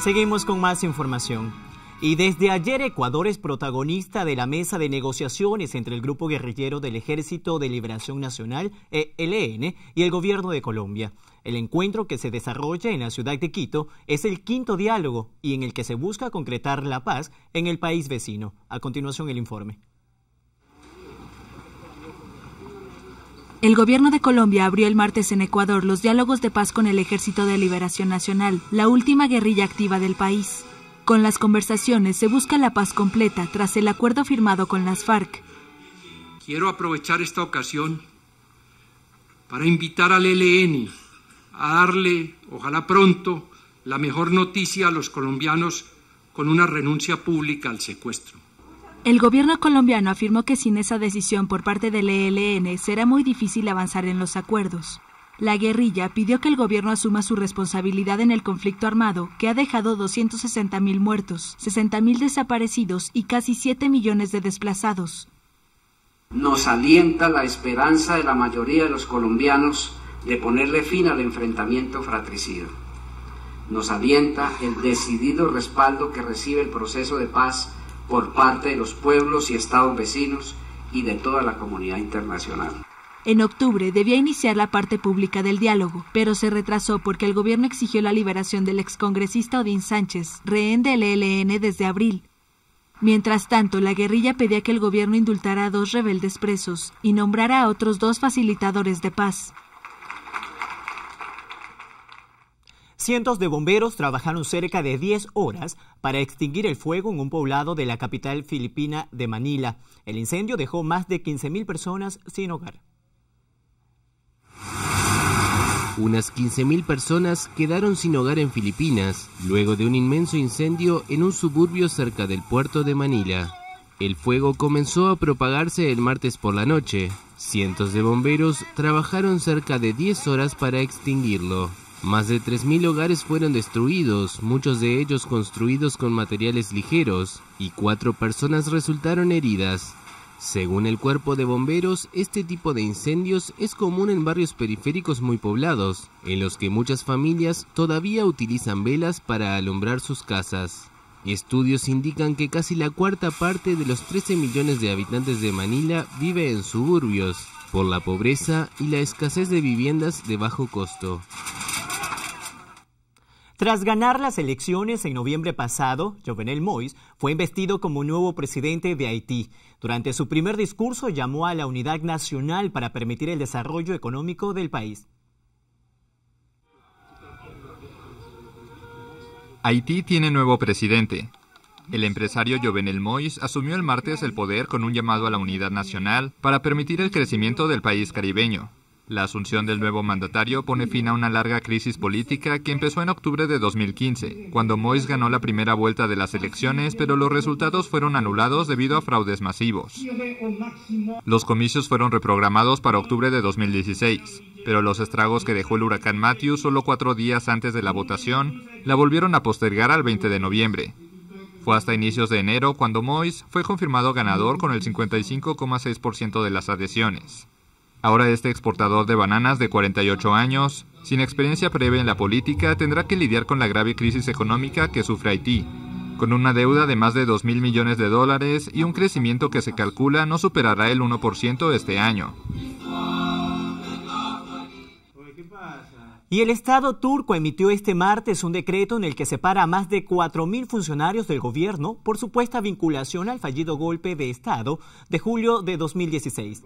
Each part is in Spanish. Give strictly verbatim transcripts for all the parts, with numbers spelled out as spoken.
Seguimos con más información. Y desde ayer Ecuador es protagonista de la mesa de negociaciones entre el grupo guerrillero del Ejército de Liberación Nacional, E L N, y el gobierno de Colombia. El encuentro, que se desarrolla en la ciudad de Quito, es el quinto diálogo y en el que se busca concretar la paz en el país vecino. A continuación, el informe. El gobierno de Colombia abrió el martes en Ecuador los diálogos de paz con el Ejército de Liberación Nacional, la última guerrilla activa del país. Con las conversaciones se busca la paz completa tras el acuerdo firmado con las FARC. Quiero aprovechar esta ocasión para invitar al E L N a darle, ojalá pronto, la mejor noticia a los colombianos con una renuncia pública al secuestro. El gobierno colombiano afirmó que sin esa decisión por parte del E L N será muy difícil avanzar en los acuerdos. La guerrilla pidió que el gobierno asuma su responsabilidad en el conflicto armado, que ha dejado doscientos sesenta mil muertos, sesenta mil desaparecidos y casi siete millones de desplazados. Nos alienta la esperanza de la mayoría de los colombianos de ponerle fin al enfrentamiento fratricida. Nos alienta el decidido respaldo que recibe el proceso de paz por parte de los pueblos y estados vecinos y de toda la comunidad internacional. En octubre debía iniciar la parte pública del diálogo, pero se retrasó porque el gobierno exigió la liberación del excongresista Odín Sánchez, rehén del E L N desde abril. Mientras tanto, la guerrilla pedía que el gobierno indultara a dos rebeldes presos y nombrara a otros dos facilitadores de paz. Cientos de bomberos trabajaron cerca de diez horas para extinguir el fuego en un poblado de la capital filipina de Manila. El incendio dejó más de quince mil personas sin hogar. Unas quince mil personas quedaron sin hogar en Filipinas, luego de un inmenso incendio en un suburbio cerca del puerto de Manila. El fuego comenzó a propagarse el martes por la noche. Cientos de bomberos trabajaron cerca de diez horas para extinguirlo. Más de tres mil hogares fueron destruidos, muchos de ellos construidos con materiales ligeros, y cuatro personas resultaron heridas. Según el cuerpo de bomberos, este tipo de incendios es común en barrios periféricos muy poblados, en los que muchas familias todavía utilizan velas para alumbrar sus casas. Estudios indican que casi la cuarta parte de los trece millones de habitantes de Manila vive en suburbios, por la pobreza y la escasez de viviendas de bajo costo. Tras ganar las elecciones en noviembre pasado, Jovenel Moïse fue investido como nuevo presidente de Haití. Durante su primer discurso llamó a la unidad nacional para permitir el desarrollo económico del país. Haití tiene nuevo presidente. El empresario Jovenel Moïse asumió el martes el poder con un llamado a la unidad nacional para permitir el crecimiento del país caribeño. La asunción del nuevo mandatario pone fin a una larga crisis política que empezó en octubre de dos mil quince, cuando Moïse ganó la primera vuelta de las elecciones, pero los resultados fueron anulados debido a fraudes masivos. Los comicios fueron reprogramados para octubre de dos mil dieciséis, pero los estragos que dejó el huracán Matthew solo cuatro días antes de la votación la volvieron a postergar al veinte de noviembre. Fue hasta inicios de enero cuando Moïse fue confirmado ganador con el cincuenta y cinco coma seis por ciento de las adhesiones. Ahora este exportador de bananas de cuarenta y ocho años, sin experiencia previa en la política, tendrá que lidiar con la grave crisis económica que sufre Haití, con una deuda de más de dos mil millones de dólares y un crecimiento que se calcula no superará el uno por ciento este año. Y el Estado turco emitió este martes un decreto en el que separa a más de cuatro mil funcionarios del gobierno por supuesta vinculación al fallido golpe de Estado de julio de dos mil dieciséis.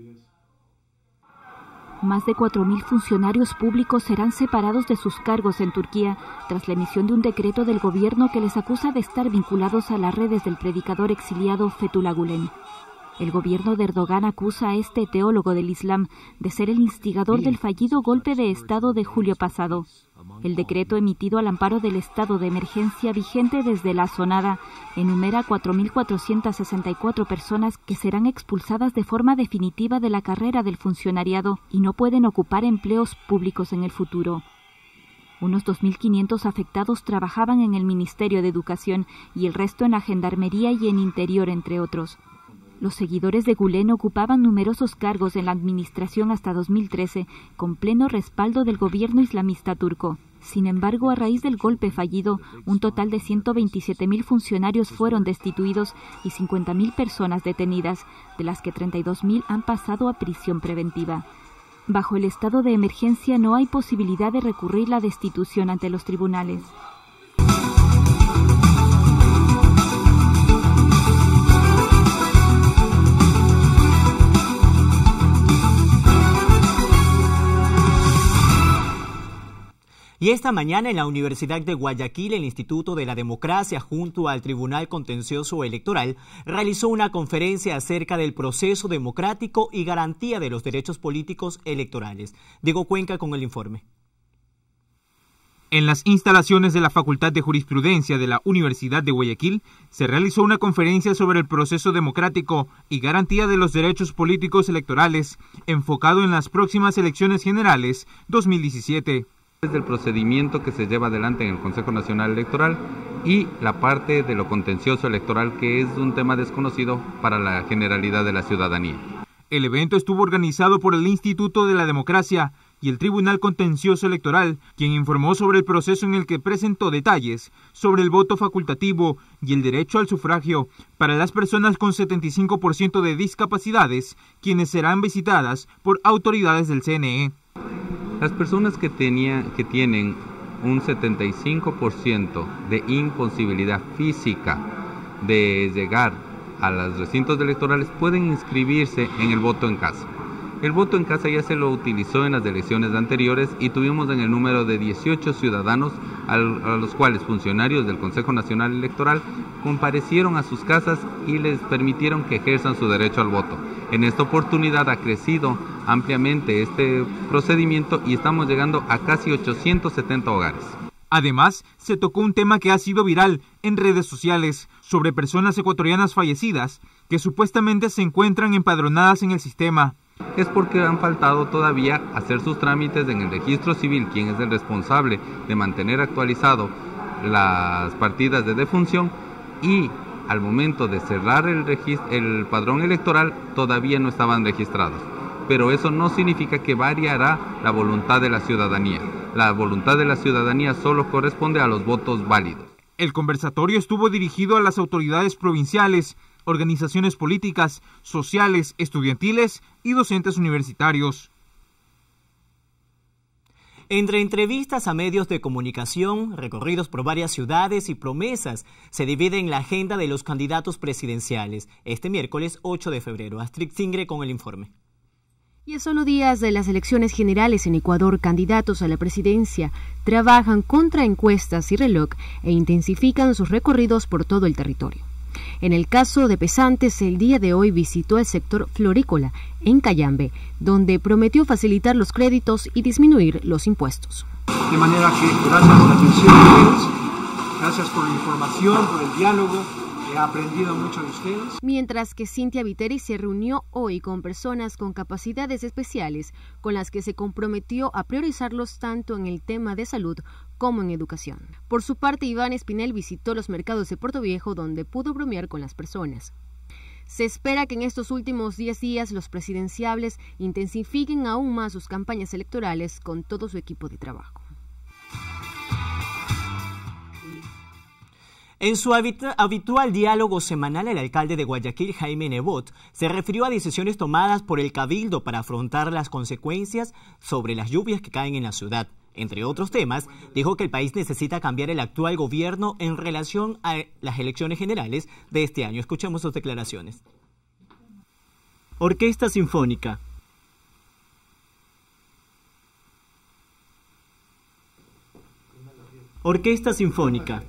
Más de cuatro mil funcionarios públicos serán separados de sus cargos en Turquía tras la emisión de un decreto del gobierno que les acusa de estar vinculados a las redes del predicador exiliado Fethullah Gülen. El gobierno de Erdogan acusa a este teólogo del Islam de ser el instigador del fallido golpe de Estado de julio pasado. El decreto emitido al amparo del estado de emergencia vigente desde la sonada enumera cuatro mil cuatrocientas sesenta y cuatro personas que serán expulsadas de forma definitiva de la carrera del funcionariado y no pueden ocupar empleos públicos en el futuro. Unos dos mil quinientos afectados trabajaban en el Ministerio de Educación y el resto en la Gendarmería y en Interior, entre otros. Los seguidores de Gülen ocupaban numerosos cargos en la administración hasta dos mil trece, con pleno respaldo del gobierno islamista turco. Sin embargo, a raíz del golpe fallido, un total de ciento veintisiete mil funcionarios fueron destituidos y cincuenta mil personas detenidas, de las que treinta y dos mil han pasado a prisión preventiva. Bajo el estado de emergencia no hay posibilidad de recurrir la destitución ante los tribunales. Y esta mañana en la Universidad de Guayaquil, el Instituto de la Democracia, junto al Tribunal Contencioso Electoral, realizó una conferencia acerca del proceso democrático y garantía de los derechos políticos electorales. Diego Cuenca con el informe. En las instalaciones de la Facultad de Jurisprudencia de la Universidad de Guayaquil se realizó una conferencia sobre el proceso democrático y garantía de los derechos políticos electorales, enfocado en las próximas elecciones generales dos mil diecisiete. Del procedimiento que se lleva adelante en el Consejo Nacional Electoral y la parte de lo contencioso electoral, que es un tema desconocido para la generalidad de la ciudadanía. El evento estuvo organizado por el Instituto de la Democracia y el Tribunal Contencioso Electoral, quien informó sobre el proceso en el que presentó detalles sobre el voto facultativo y el derecho al sufragio para las personas con setenta y cinco por ciento de discapacidades, quienes serán visitadas por autoridades del C N E. Las personas que, tenía, que tienen un setenta y cinco por ciento de imposibilidad física de llegar a los recintos electorales pueden inscribirse en el voto en casa. El voto en casa ya se lo utilizó en las elecciones anteriores y tuvimos en el número de dieciocho ciudadanos a los cuales funcionarios del Consejo Nacional Electoral comparecieron a sus casas y les permitieron que ejerzan su derecho al voto. En esta oportunidad ha crecido ampliamente este procedimiento y estamos llegando a casi ochocientos setenta hogares. Además, se tocó un tema que ha sido viral en redes sociales sobre personas ecuatorianas fallecidas que supuestamente se encuentran empadronadas en el sistema. Es porque han faltado todavía hacer sus trámites en el registro civil, quien es el responsable de mantener actualizado las partidas de defunción, y al momento de cerrar el, registro, el padrón electoral todavía no estaban registrados. Pero eso no significa que variará la voluntad de la ciudadanía. La voluntad de la ciudadanía solo corresponde a los votos válidos. El conversatorio estuvo dirigido a las autoridades provinciales, organizaciones políticas, sociales, estudiantiles y docentes universitarios. Entre entrevistas a medios de comunicación, recorridos por varias ciudades y promesas, se divide en la agenda de los candidatos presidenciales. Este miércoles ocho de febrero. Astrid Singre con el informe. Y a solo días de las elecciones generales en Ecuador, candidatos a la presidencia trabajan contra encuestas y reloj e intensifican sus recorridos por todo el territorio. En el caso de Pesantes, el día de hoy visitó el sector florícola en Cayambe, donde prometió facilitar los créditos y disminuir los impuestos. De manera que gracias a la atención, gracias por la información, por el diálogo, he aprendido mucho de ustedes. Mientras que Cintia Viteri se reunió hoy con personas con capacidades especiales, con las que se comprometió a priorizarlos tanto en el tema de salud como en educación. Por su parte, Iván Espinel visitó los mercados de Puerto Viejo, donde pudo bromear con las personas. Se espera que en estos últimos diez días los presidenciables intensifiquen aún más sus campañas electorales con todo su equipo de trabajo. En su habitual diálogo semanal, el alcalde de Guayaquil, Jaime Nebot, se refirió a decisiones tomadas por el Cabildo para afrontar las consecuencias sobre las lluvias que caen en la ciudad. Entre otros temas, dijo que el país necesita cambiar el actual gobierno en relación a las elecciones generales de este año. Escuchemos sus declaraciones. Orquesta Sinfónica. Orquesta Sinfónica.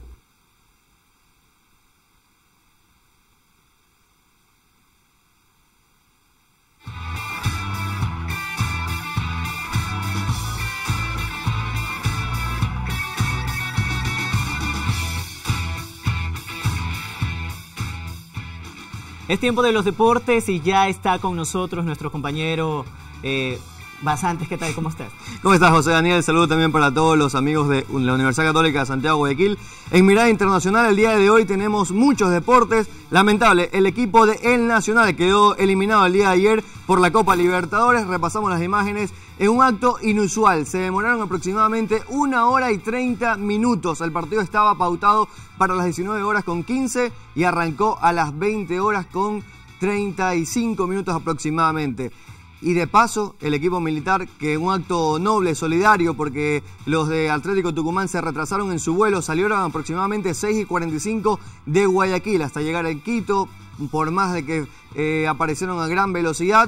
Es tiempo de los deportes y ya está con nosotros nuestro compañero eh, Basantes, ¿qué tal? ¿Cómo estás? ¿Cómo estás, José Daniel? Saludo también para todos los amigos de la Universidad Católica de Santiago Guayaquil. En Mirada Internacional el día de hoy tenemos muchos deportes. Lamentable, el equipo de El Nacional quedó eliminado el día de ayer por la Copa Libertadores. Repasamos las imágenes en un acto inusual. Se demoraron aproximadamente una hora y treinta minutos. El partido estaba pautado para las diecinueve horas con quince y arrancó a las veinte horas con treinta y cinco minutos aproximadamente. Y de paso, el equipo militar, que en un acto noble, solidario, porque los de Atlético Tucumán se retrasaron en su vuelo, salieron aproximadamente seis y cuarenta y cinco de Guayaquil hasta llegar a Quito, por más de que eh, aparecieron a gran velocidad.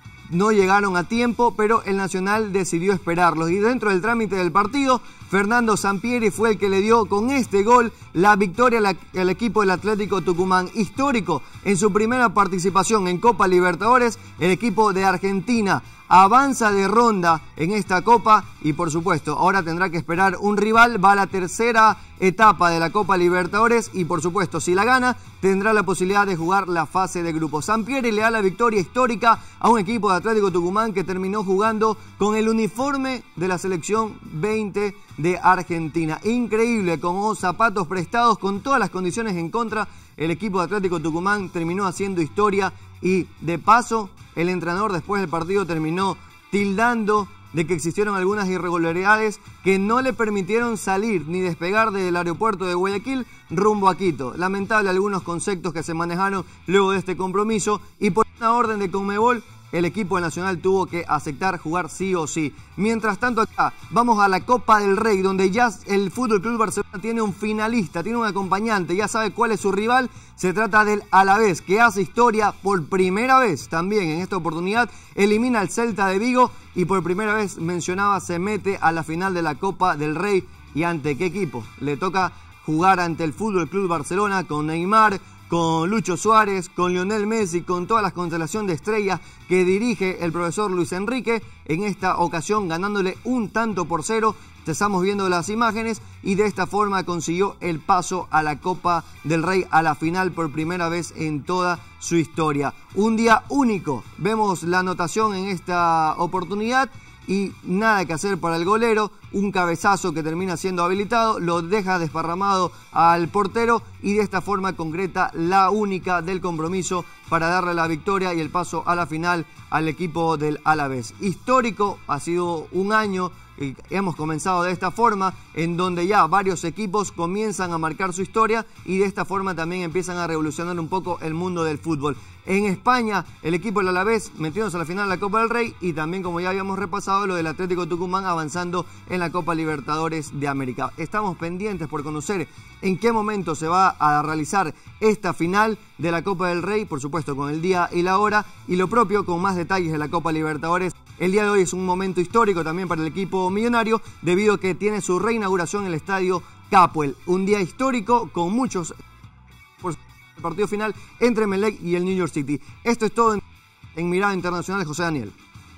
No llegaron a tiempo, pero el Nacional decidió esperarlos. Y dentro del trámite del partido, Fernando Sampieri fue el que le dio con este gol la victoria al equipo del Atlético Tucumán. Histórico en su primera participación en Copa Libertadores, el equipo de Argentina avanza de ronda en esta Copa y por supuesto ahora tendrá que esperar un rival. Va a la tercera etapa de la Copa Libertadores y por supuesto si la gana tendrá la posibilidad de jugar la fase de grupos. Sampieri le da la victoria histórica a un equipo de Atlético Tucumán que terminó jugando con el uniforme de la selección veinte de Argentina. Increíble, con zapatos prestados, con todas las condiciones en contra, el equipo de Atlético Tucumán terminó haciendo historia y de paso el entrenador después del partido terminó tildando de que existieron algunas irregularidades que no le permitieron salir ni despegar del aeropuerto de Guayaquil rumbo a Quito. Lamentable algunos conceptos que se manejaron luego de este compromiso y por una orden de Conmebol el equipo nacional tuvo que aceptar jugar sí o sí. Mientras tanto acá vamos a la Copa del Rey, donde ya el Fútbol Club Barcelona tiene un finalista, tiene un acompañante, ya sabe cuál es su rival. Se trata del Alavés, que hace historia por primera vez también en esta oportunidad. Elimina al Celta de Vigo y por primera vez, mencionaba, se mete a la final de la Copa del Rey. ¿Y ante qué equipo? Le toca jugar ante el Fútbol Club Barcelona con Neymar, con Lucho Suárez, con Lionel Messi, con toda la constelación de estrellas que dirige el profesor Luis Enrique, en esta ocasión ganándole un tanto por cero. Estamos viendo las imágenes y de esta forma consiguió el paso a la Copa del Rey, a la final por primera vez en toda su historia. Un día único, vemos la anotación en esta oportunidad y nada que hacer para el golero, un cabezazo que termina siendo habilitado, lo deja desparramado al portero y de esta forma concreta la única del compromiso para darle la victoria y el paso a la final al equipo del Alavés. Histórico, ha sido un año, eh, hemos comenzado de esta forma, en donde ya varios equipos comienzan a marcar su historia y de esta forma también empiezan a revolucionar un poco el mundo del fútbol. En España, el equipo del Alavés metiéndose a la final de la Copa del Rey y también, como ya habíamos repasado, lo del Atlético Tucumán avanzando en la Copa Libertadores de América. Estamos pendientes por conocer en qué momento se va a realizar esta final de la Copa del Rey, por supuesto con el día y la hora, y lo propio con más detalles de la Copa Libertadores. El día de hoy es un momento histórico también para el equipo millonario, debido a que tiene su reinauguración en el estadio Capuel. Un día histórico con muchos... Por el partido final entre Emelec y el New York City. Esto es todo en, en Mirada Internacional de José Daniel.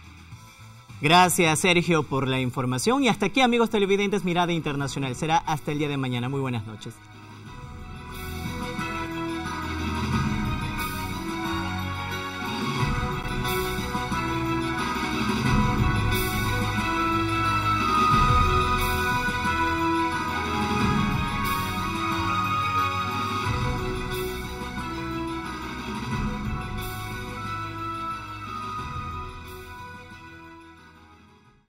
Gracias, Sergio, por la información. Y hasta aquí, amigos televidentes, Mirada Internacional. Será hasta el día de mañana. Muy buenas noches.